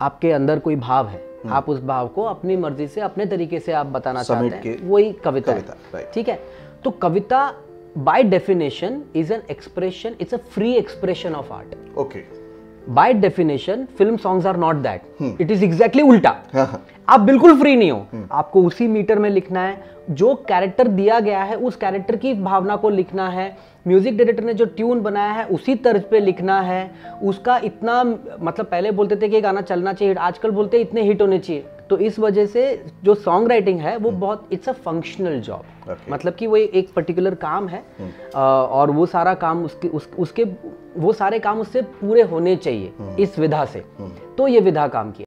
आपके अंदर कोई भाव है, आप उस भाव को अपनी मर्जी से अपने तरीके से आप बताना चाहते हैं, वही कविता है। ठीक है, तो कविता by definition is an expression, it's a free expression of art. Okay, by definition film songs are not that, it is exactly उल्टा। आप बिल्कुल फ्री नहीं हो, आपको उसी मीटर में लिखना है, जो कैरेक्टर दिया गया है उस कैरेक्टर की भावना को लिखना है, म्यूजिक डायरेक्टर ने जो ट्यून बनाया है उसी तर्ज पे लिखना है, उसका इतना मतलब पहले बोलते थे कि गाना चलना चाहिए, आजकल बोलते हैं इतने हिट होने चाहिए। तो इस वजह से जो सॉन्ग राइटिंग है वो बहुत इट्स अ फंक्शनल जॉब, मतलब कि वो एक पर्टिकुलर काम है और वो सारा काम उसके वो सारे काम उससे पूरे होने चाहिए इस विधा से, तो ये विधा काम किया।